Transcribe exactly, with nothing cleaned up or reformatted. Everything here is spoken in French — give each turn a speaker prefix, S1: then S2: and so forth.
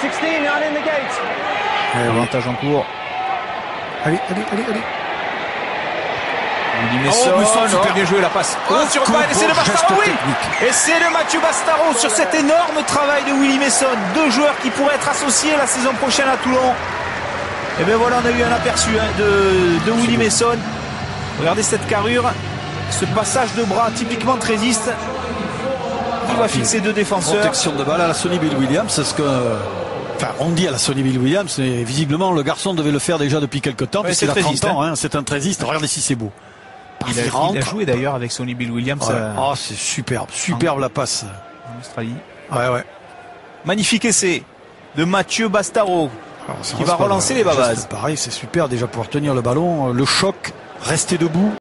S1: Avantage en cours.
S2: Allez, allez, allez, allez.
S1: Willy Mason,
S2: oh, Mason,
S1: super bien joué la passe. Oh, sur pas, et c'est de Bastaro, oui. Et c'est de Mathieu Bastaro sur cet énorme travail de Willy Mason. Deux joueurs qui pourraient être associés la saison prochaine à Toulon. Et bien voilà, on a eu un aperçu hein, de, de Willy Mason. Regardez cette carrure, ce passage de bras typiquement trésiste. Il va fixer deux défenseurs.
S2: Protection de balle à la Sonny Bill Williams, c'est ce que... Enfin, on dit à la Sonny Bill Williams, mais visiblement le garçon devait le faire déjà depuis quelques temps,
S1: ouais,
S2: puisqu'il a trente ans,
S1: hein.
S2: Hein, c'est un trésiste. Regardez si c'est beau.
S1: Il a, il a joué d'ailleurs avec Sonny Bill Williams.
S2: Ouais.
S1: Euh,
S2: oh, c'est superbe, superbe en, la passe.
S1: En Australie.
S2: Ouais, ouais.
S1: Magnifique essai de Mathieu Bastaro. Alors, qui va relancer les babas.
S2: Pareil, c'est super déjà pouvoir tenir le ballon, le choc, rester debout.